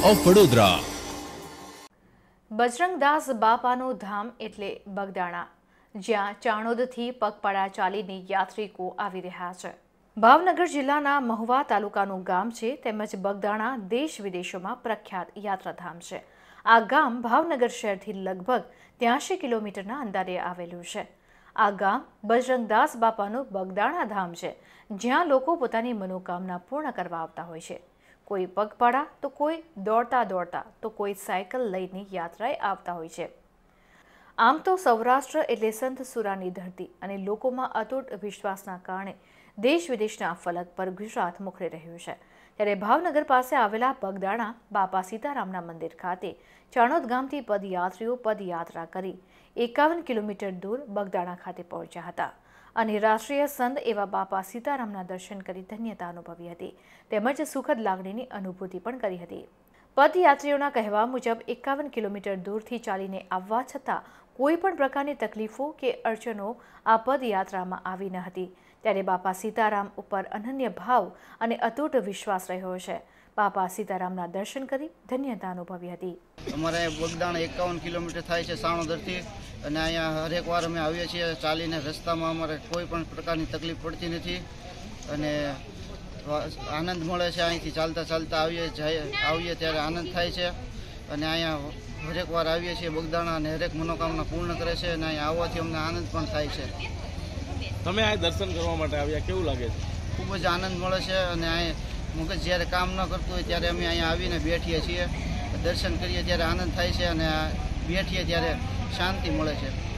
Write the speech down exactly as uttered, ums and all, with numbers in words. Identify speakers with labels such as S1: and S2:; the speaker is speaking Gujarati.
S1: ઓફ વડોદરા.
S2: બજરંગદાસ બાપાનું ધામ એટલે બગદાણા, જ્યાં ચાણોદથી પગપાળા ચાલીને યાત્રિકો આવી રહ્યા છે. ભાવનગર જિલ્લાના મહુવા તાલુકાનું ગામ છે, તેમજ બગદાણા દેશ વિદેશોમાં પ્રખ્યાત યાત્રાધામ છે. આ ગામ ભાવનગર શહેરથી લગભગ ત્યાંશી કિલોમીટરના અંતરે આવેલું છે. આ ગામ બજરંગદાસ બાપાનું બગદાણા ધામ છે, જ્યાં લોકો પોતાની મનોકામના પૂર્ણ કરવા આવતા હોય છે. કોઈ પગપાળા તો કોઈ દોડતા દોડતા તો કોઈ સાયકલ લઈને યાત્રાએ આવતા હોય છે. આમ તો સૌરાષ્ટ્ર એટલે સંત સુરાની ધરતી અને લોકોમાં અતૂટ વિશ્વાસના કારણે દેશ વિદેશના ફલક પર ગુજરાત મોખરે રહ્યું છે. ત્યારે ભાવનગર પાસે આવેલા બગદાણા બાપા સીતારામના મંદિર ખાતે ચાણોદ ગામથી પદયાત્રીઓ પદયાત્રા કરી એકાવન કિલોમીટર દૂર બગદાણા ખાતે પહોંચ્યા હતા અને રાષ્ટ્રીય સંત એવા બાપા સીતારામના દર્શન કરી ધન્યતા અનુભવી હતી, તેમજ સુખદ લાગણીની અનુભૂતિ પણ કરી હતી. પદયાત્રીઓના કહેવા મુજબ એકાવન કિલોમીટર દૂરથી ચાલીને આવવા છતાં કોઈ પણ પ્રકારની તકલીફો કે અડચણો આ પદયાત્રામાં આવી ન હતી. ત્યારે બાપા સીતારામ ઉપર અનન્ય ભાવ અને અતૂટ વિશ્વાસ રહ્યો છે. બાપા સીતારામના દર્શન કરી ધન્યતા અનુભવી હતી.
S3: અમારે બગદાણા એકાવન કિલોમીટર થાય છે સાણોદરથી, અને અહીંયા હરેક વાર અમે આવીએ છીએ ચાલીને. રસ્તામાં અમારે કોઈ પણ પ્રકારની તકલીફ પડતી નથી અને આનંદ મળે છે. અહીંથી ચાલતા ચાલતા આવીએ જઈએ આવીએ ત્યારે આનંદ થાય છે. અને અહીંયા હરેક વાર આવીએ છીએ બગદાણા અને હરેક મનોકામના પૂર્ણ કરે છે, અને અહીંયા આવવાથી અમને આનંદ પણ થાય છે.
S4: તમે આ દર્શન કરવા માટે આવ્યા, કેવું લાગે છે?
S3: ખૂબ જ આનંદ મળે છે. અને અહીં મગજ જ્યારે કામ ન કરતું હોય ત્યારે અમે અહીંયા આવીને બેઠીએ છીએ, દર્શન કરીએ ત્યારે આનંદ થાય છે, અને બેઠીએ ત્યારે શાંતિ મળે છે.